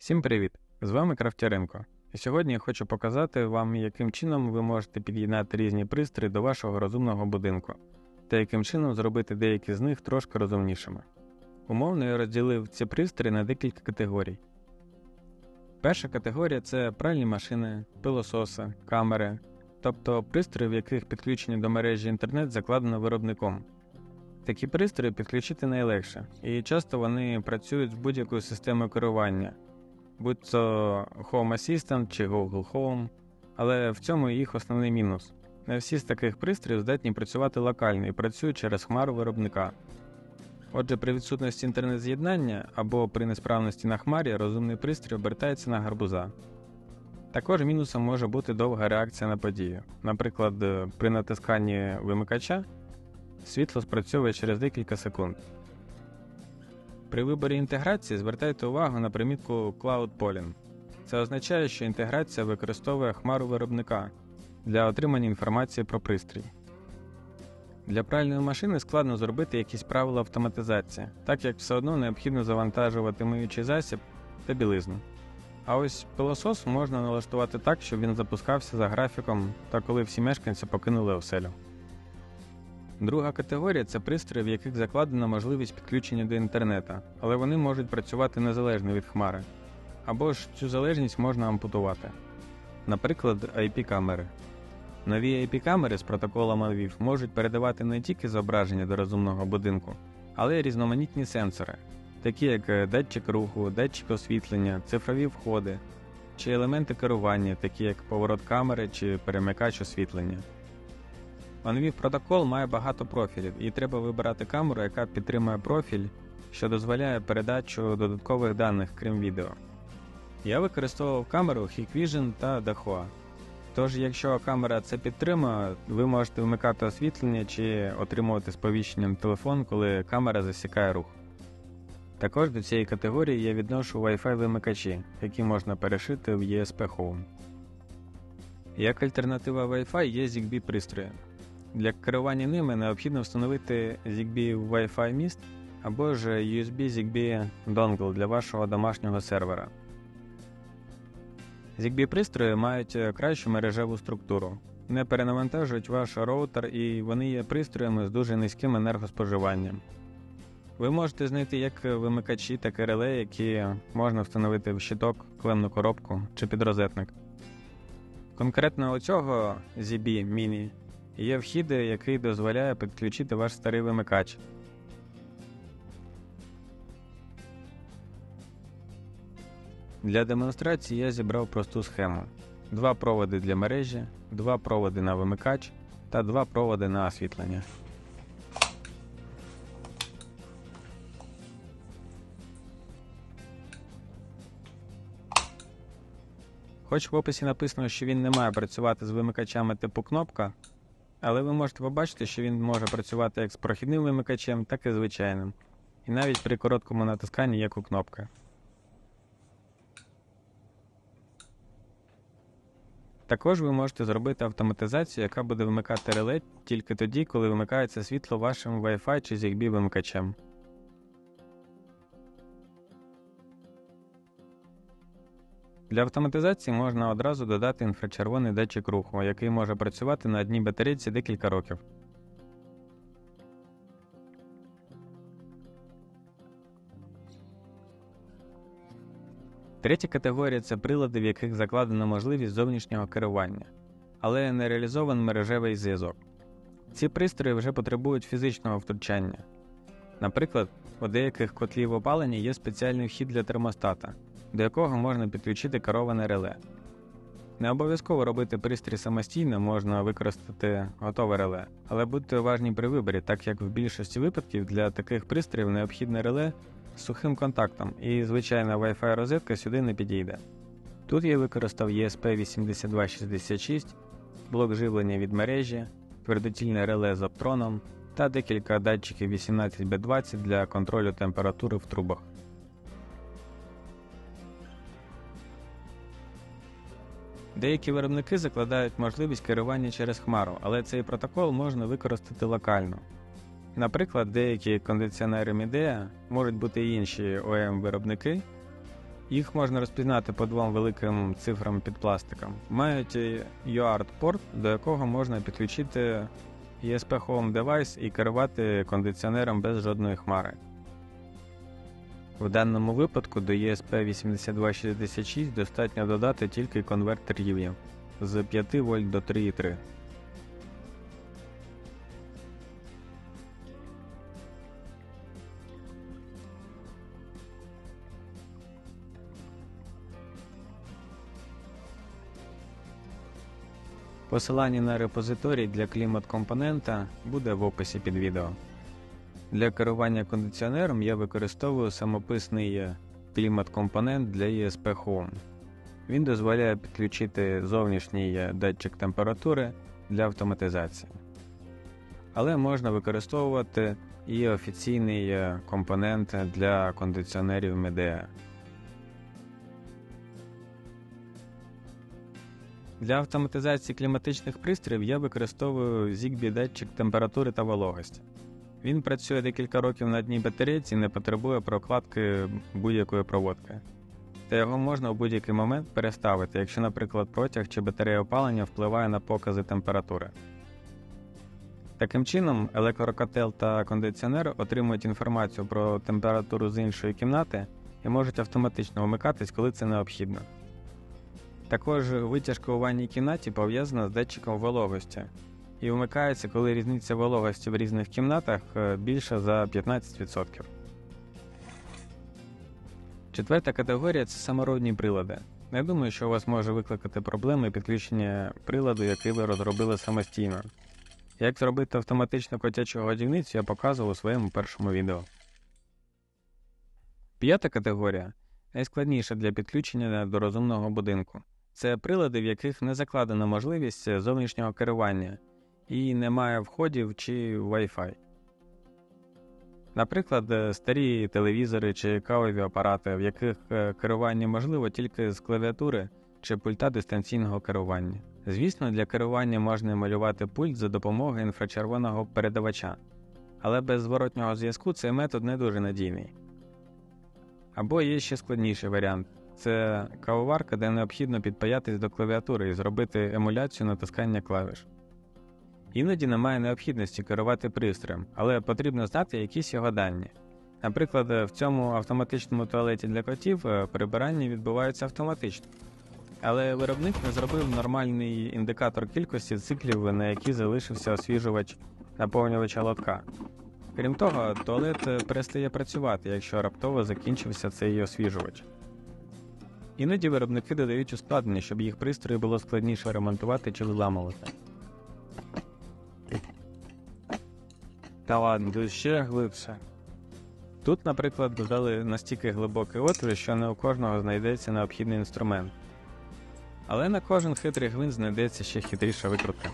Всім привіт! З вами Крафтяренко. І сьогодні я хочу показати вам, яким чином ви можете під'єднати різні пристрої до вашого розумного будинку, та яким чином зробити деякі з них трошки розумнішими. Умовно я розділив ці пристрої на декілька категорій. Перша категорія – це пральні машини, пилососи, камери, тобто пристрої, в яких підключення до мережі інтернет закладено виробником. Такі пристрої підключити найлегше, і часто вони працюють з будь-якою системою керування, будь то Home Assistant чи Google Home, але в цьому їх основний мінус. Не всі з таких пристроїв здатні працювати локально і працюють через хмару виробника. Отже, при відсутності інтернет-з'єднання або при несправності на хмарі розумний пристрій обертається на гарбуза. Також мінусом може бути довга реакція на подію. Наприклад, при натисканні вимикача світло спрацьовує через декілька секунд. При виборі інтеграції звертайте увагу на примітку Cloud Polling. Це означає, що інтеграція використовує хмару виробника для отримання інформації про пристрій. Для пральної машини складно зробити якісь правила автоматизації, так як все одно необхідно завантажувати миючий засіб та білизну. А ось пилосос можна налаштувати так, щоб він запускався за графіком та коли всі мешканці покинули оселю. Друга категорія – це пристрої, в яких закладена можливість підключення до інтернету, але вони можуть працювати незалежно від хмари. Або ж цю залежність можна ампутувати. Наприклад, IP-камери. Нові IP-камери з протоколом ANVIF можуть передавати не тільки зображення до розумного будинку, але й різноманітні сенсори, такі як датчик руху, датчик освітлення, цифрові входи, чи елементи керування, такі як поворот камери чи перемикач освітлення. ANVIF протокол має багато профілів, і треба вибирати камеру, яка підтримує профіль, що дозволяє передачу додаткових даних, крім відео. Я використовував камеру Hikvision та Dahua. Тож, якщо камера це підтримує, ви можете вмикати освітлення чи отримувати сповіщення на телефон, коли камера засікає рух. Також до цієї категорії я відношу Wi-Fi вимикачі, які можна перешити в ESP Home. Як альтернатива Wi-Fi є ZigBee пристрої. Для керування ними необхідно встановити ZigBee Wi-Fi міст або ж USB ZigBee Dongle для вашого домашнього сервера. ZigBee пристрої мають кращу мережеву структуру, не перенавантажують ваш роутер і вони є пристроями з дуже низьким енергоспоживанням. Ви можете знайти як вимикачі, так і реле, які можна встановити в щиток, клемну коробку чи підрозетник. Конкретно у цього ZigBee Mini є вхід, який дозволяє підключити ваш старий вимикач. Для демонстрації я зібрав просту схему. 2 проводи для мережі, 2 проводи на вимикач та 2 проводи на освітлення. Хоч в описі написано, що він не має працювати з вимикачами типу кнопка, але ви можете побачити, що він може працювати як з прохідним вимикачем, так і звичайним. І навіть при короткому натисканні як у кнопки. Також ви можете зробити автоматизацію, яка буде вмикати реле тільки тоді, коли вимикається світло вашим Wi-Fi чи ZigBee вимикачем. Для автоматизації можна одразу додати інфрачервоний датчик руху, який може працювати на одній батарейці декілька років. Третя категорія – це прилади, в яких закладена можливість зовнішнього керування, але не реалізований мережевий зв'язок. Ці пристрої вже потребують фізичного втручання. Наприклад, у деяких котлів опалення є спеціальний вхід для термостата, до якого можна підключити кероване реле. Не обов'язково робити пристрій самостійно, можна використати готове реле, але будьте уважні при виборі, так як в більшості випадків для таких пристроїв необхідне реле з сухим контактом і звичайна Wi-Fi розетка сюди не підійде. Тут я використав ESP8266, блок живлення від мережі, твердотільне реле з оптроном та декілька датчиків 18B20 для контролю температури в трубах. Деякі виробники закладають можливість керування через хмару, але цей протокол можна використати локально. Наприклад, деякі кондиціонери Midea, можуть бути і інші OEM-виробники, Їх можна розпізнати по двом великим цифрам під пластиком. Мають UART-порт, до якого можна підключити ESP Home девайс і керувати кондиціонером без жодної хмари. В даному випадку до ESP8266 достатньо додати тільки конвертер рівня з 5 вольт до 3,3. Посилання на репозиторій для клімат-компонента буде в описі під відео. Для керування кондиціонером я використовую самописний клімат-компонент для ESP Home. Він дозволяє підключити зовнішній датчик температури для автоматизації. Але можна використовувати і офіційний компонент для кондиціонерів Midea. Для автоматизації кліматичних пристроїв я використовую Zigbee датчик температури та вологості. Він працює декілька років на одній батарейці і не потребує прокладки будь-якої проводки. Та його можна у будь-який момент переставити, якщо, наприклад, протяг чи батарея опалення впливає на покази температури. Таким чином, електрокотел та кондиціонер отримують інформацію про температуру з іншої кімнати і можуть автоматично вмикатись, коли це необхідно. Також витяжка у ванній кімнаті пов'язана з датчиком вологості і вмикається, коли різниця вологості в різних кімнатах більша за 15%. Четверта категорія – це саморобні прилади. Не думаю, що у вас може викликати проблеми підключення приладу, який ви розробили самостійно. Як зробити автоматичну котячу годівницю, я показував у своєму першому відео. П'ята категорія – найскладніша для підключення до розумного будинку. Це прилади, в яких не закладена можливість зовнішнього керування і немає входів чи Wi-Fi. Наприклад, старі телевізори чи кавові апарати, в яких керування можливо тільки з клавіатури чи пульта дистанційного керування. Звісно, для керування можна емулювати пульт за допомогою інфрачервоного передавача, але без зворотнього зв'язку цей метод не дуже надійний. Або є ще складніший варіант – це кавоварка, де необхідно підпаятись до клавіатури і зробити емуляцію натискання клавіш. Іноді немає необхідності керувати пристроєм, але потрібно знати якісь його дані. Наприклад, в цьому автоматичному туалеті для котів прибирання відбувається автоматично. Але виробник не зробив нормальний індикатор кількості циклів, на які залишився освіжувач наповнювача лотка. Крім того, туалет перестає працювати, якщо раптово закінчився цей освіжувач. Іноді виробники додають ускладнення, щоб їх пристрої було складніше ремонтувати чи виламувати. Та ладно, тут ще глибше. Тут, наприклад, додали настільки глибокий отвір, що не у кожного знайдеться необхідний інструмент. Але на кожен хитрий гвинт знайдеться ще хитріша викрутка.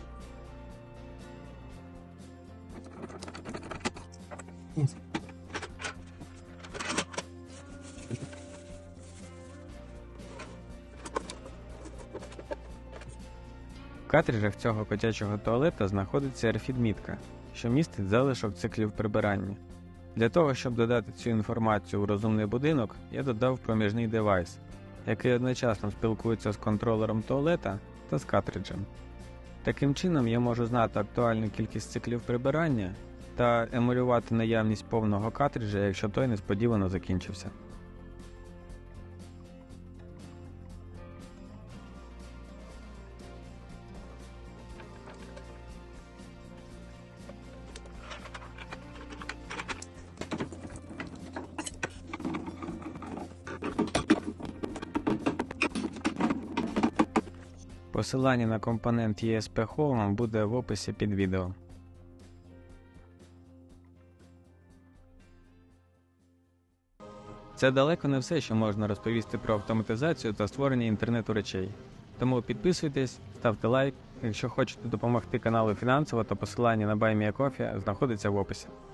В картриджах цього котячого туалета знаходиться RFID-мітка, що містить залишок циклів прибирання. Для того, щоб додати цю інформацію у розумний будинок, я додав проміжний девайс, який одночасно спілкується з контролером туалета та з картриджем. Таким чином я можу знати актуальну кількість циклів прибирання та емулювати наявність повного картриджа, якщо той несподівано закінчився. Посилання на компонент ESP Home буде в описі під відео. Це далеко не все, що можна розповісти про автоматизацію та створення інтернету речей. Тому підписуйтесь, ставте лайк. Якщо хочете допомогти каналу фінансово, то посилання на Buy Me a Coffee знаходиться в описі.